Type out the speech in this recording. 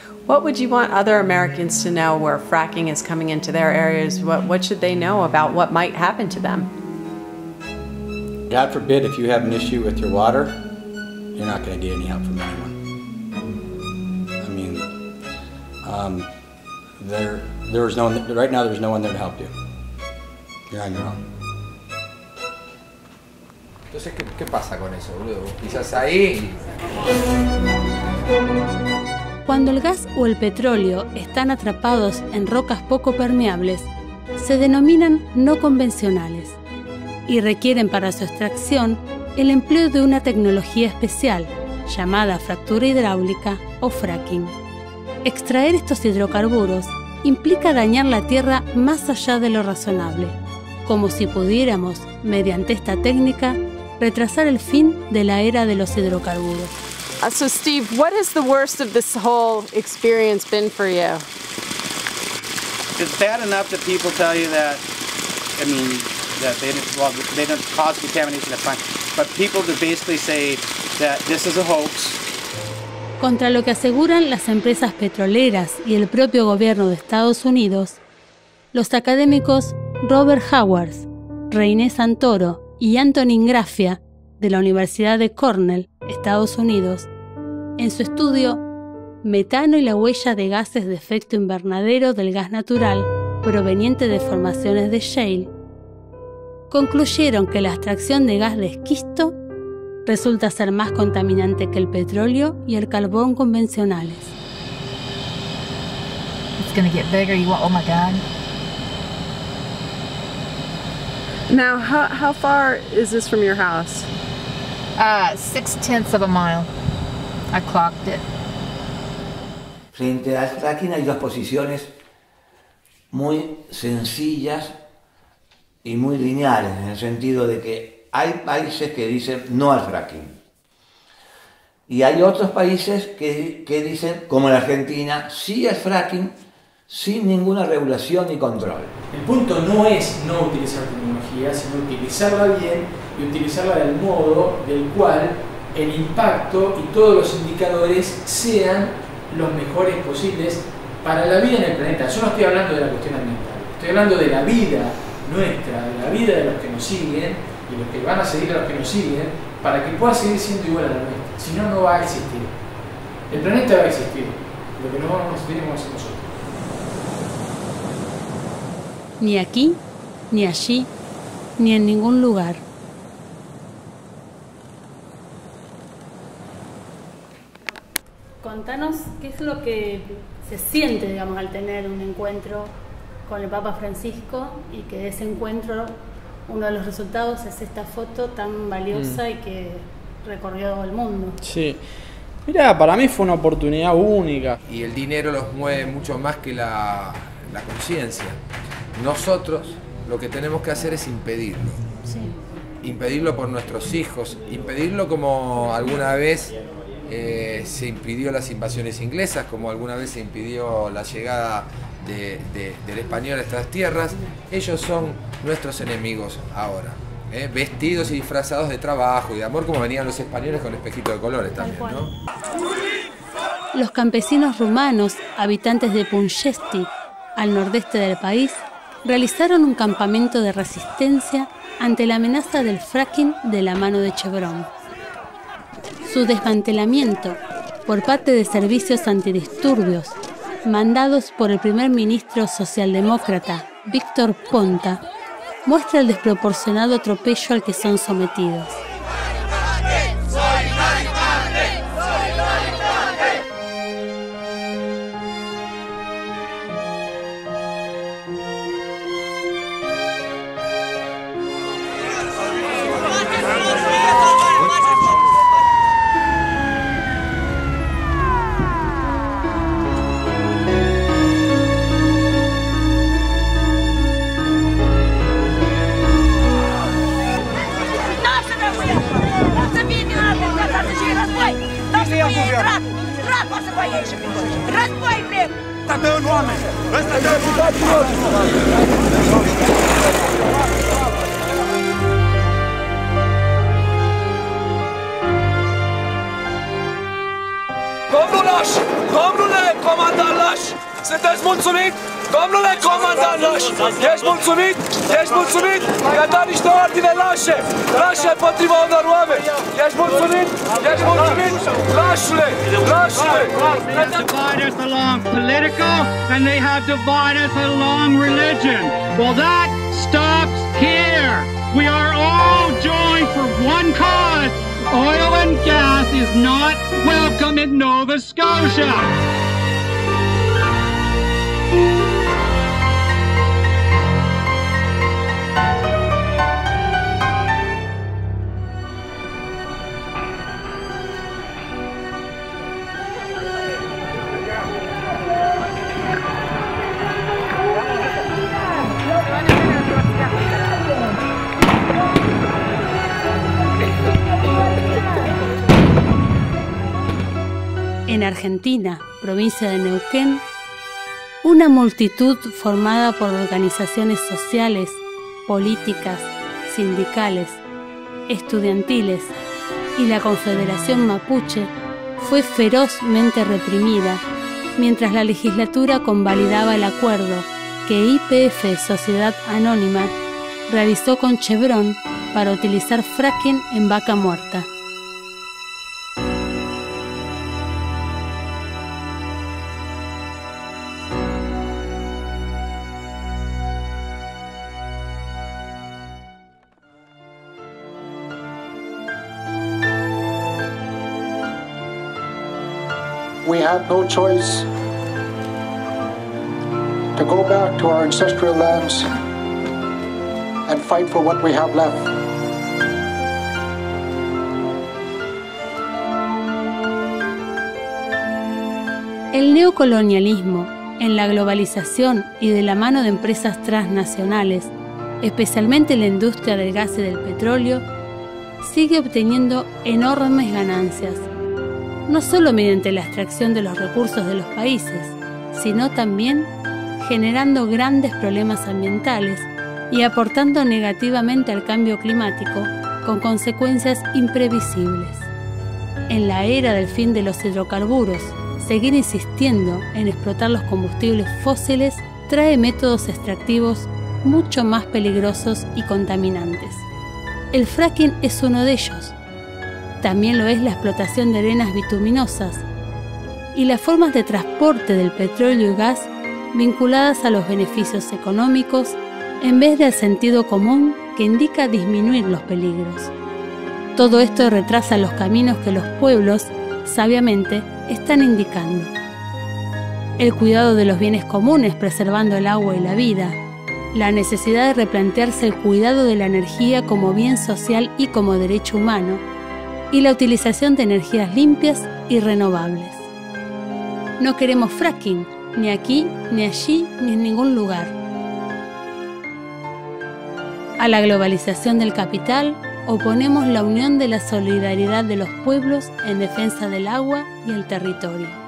What would you want other Americans to know where fracking is coming into their areas? What should they know about what might happen to them? God forbid if you have an issue with your water, you're not going to get any help from anyone. I mean, right now there's no one there to help you. You're on your own. Entonces, ¿qué pasa con eso, boludo? Quizás ahí... Cuando el gas o el petróleo están atrapados en rocas poco permeables, se denominan no convencionales y requieren para su extracción el empleo de una tecnología especial llamada fractura hidráulica o fracking. Extraer estos hidrocarburos implica dañar la tierra más allá de lo razonable, como si pudiéramos, mediante esta técnica, retrasar el fin de la era de los hidrocarburos. So Steve, what has the worst of this whole experience been for you? It's bad enough that people tell you that, I mean, that they don't cause contamination, that's fine. But people that basically say that this is a hoax. Contra lo que aseguran las empresas petroleras y el propio gobierno de Estados Unidos, los académicos Robert Howard, René Santoro y Anthony Ingrafia de la Universidad de Cornell, Estados Unidos, en su estudio Metano y la huella de gases de efecto invernadero del gas natural proveniente de formaciones de shale, concluyeron que la extracción de gas de esquisto resulta ser más contaminante que el petróleo y el carbón convencionales. It's gonna get bigger. Oh my God. Now, how far is this from your house? 0.6 of a mile. I clocked it. Frente al fracking hay dos posiciones muy sencillas y muy lineales, en el sentido de que hay países que dicen no al fracking. Y hay otros países que dicen, como la Argentina, sí al fracking, sin ninguna regulación ni control. El punto no es no utilizar tecnología, sino utilizarla bien y utilizarla del modo del cual el impacto y todos los indicadores sean los mejores posibles para la vida en el planeta. Yo no estoy hablando de la cuestión ambiental, estoy hablando de la vida nuestra, de la vida de los que nos siguen y los que van a seguir a los que nos siguen, para que pueda seguir siendo igual a la nuestra. Si no, no va a existir. El planeta va a existir, lo que no vamos a existir vamos a ser nosotros. Ni aquí, ni allí, ni en ningún lugar. Contanos qué es lo que se siente, digamos, al tener un encuentro con el Papa Francisco y que de ese encuentro uno de los resultados es esta foto tan valiosa y que recorrió el mundo. Sí. Mira, para mí fue una oportunidad única. Y el dinero los mueve mucho más que la conciencia. Nosotros lo que tenemos que hacer es impedirlo. Sí. Impedirlo por nuestros hijos, impedirlo como alguna vez se impidió las invasiones inglesas, como alguna vez se impidió la llegada del español a estas tierras. Ellos son nuestros enemigos ahora, vestidos y disfrazados de trabajo y de amor, como venían los españoles con espejitos de colores también, ¿no? Los campesinos rumanos, habitantes de Punjesti, al nordeste del país, realizaron un campamento de resistencia ante la amenaza del fracking de la mano de Chevron. Su desmantelamiento por parte de servicios antidisturbios mandados por el primer ministro socialdemócrata Víctor Ponta muestra el desproporcionado atropello al que son sometidos. Domnule sunteți mulțumit? Domnule comandantaș, ești mulțumit? Ești mulțumit? I-a dat niște ordine lașe, lașe împotriva unor oameni. Ești mulțumit? Ești mulțumit? Lașule, lașule! They have divided us along political and they have divided us along religion. Well, that stops here. We are all joined for one cause. Oil and gas is not welcome in Nova Scotia. En Argentina, provincia de Neuquén, una multitud formada por organizaciones sociales, políticas, sindicales, estudiantiles y la Confederación Mapuche fue ferozmente reprimida mientras la legislatura convalidaba el acuerdo que YPF Sociedad Anónima realizó con Chevron para utilizar fracking en Vaca Muerta. We had no choice to go back to our ancestral lands and fight for what we have left. El neocolonialismo, en la globalización y de la mano de empresas transnacionales, especialmente la industria del gas y del petróleo, sigue obteniendo enormes ganancias, no solo mediante la extracción de los recursos de los países, sino también generando grandes problemas ambientales y aportando negativamente al cambio climático con consecuencias imprevisibles. En la era del fin de los hidrocarburos, seguir insistiendo en explotar los combustibles fósiles trae métodos extractivos mucho más peligrosos y contaminantes. El fracking es uno de ellos. También lo es la explotación de arenas bituminosas y las formas de transporte del petróleo y gas vinculadas a los beneficios económicos en vez del sentido común que indica disminuir los peligros. Todo esto retrasa los caminos que los pueblos, sabiamente, están indicando. El cuidado de los bienes comunes preservando el agua y la vida, la necesidad de replantearse el cuidado de la energía como bien social y como derecho humano, y la utilización de energías limpias y renovables. No queremos fracking, ni aquí, ni allí, ni en ningún lugar. A la globalización del capital oponemos la unión de la solidaridad de los pueblos en defensa del agua y el territorio.